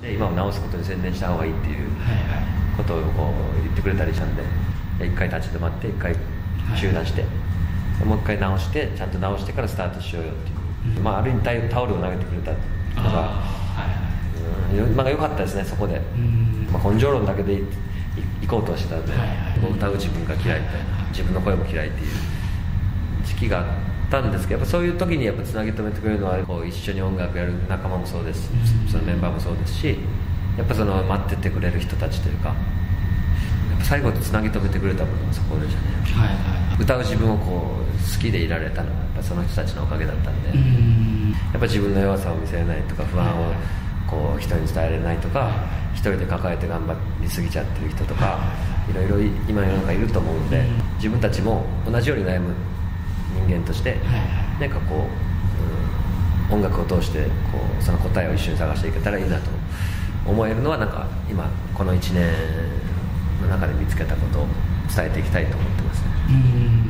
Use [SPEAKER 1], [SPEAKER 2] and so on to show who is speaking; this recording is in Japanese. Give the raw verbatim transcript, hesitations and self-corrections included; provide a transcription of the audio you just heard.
[SPEAKER 1] で今を直すことに専念した方がいいっていうことをこう言ってくれたりしたんで、一回立ち止まって一回中断して、はい、もう一回直してちゃんと直してからスタートしようよっていう、うん、まあ、ある意味タオルを投げてくれたのが、はいはい、うん、まあ、良かったですねそこで、うん、まあ、根性論だけで行こうとはしてたんで、はいはい、歌う自分が嫌いみたいな、自分の声も嫌いっていう時期があったんですけど、やっぱそういう時にやっぱつなぎ止めてくれるのはこう一緒に音楽やる仲間もそうです、うん、そのメンバーもそうですし、やっぱその待っててくれる人たちというか、やっぱ最後つなぎ止めてくれたものがそこでしたね、はいはい、歌う自分をこう好きでいられたのはやっぱその人たちのおかげだったんで、うん、やっぱ自分の弱さを見せれないとか不安をこう人に伝えられないとか、一人で抱えて頑張りすぎちゃってる人とかいろいろ今世の中いると思うんで、自分たちも同じように悩む人間としてなんかこう、うん、音楽を通してこうその答えを一緒に探していけたらいいなと思えるのは、なんか今このいちねんの中で見つけたことを伝えていきたいと思ってますね。うん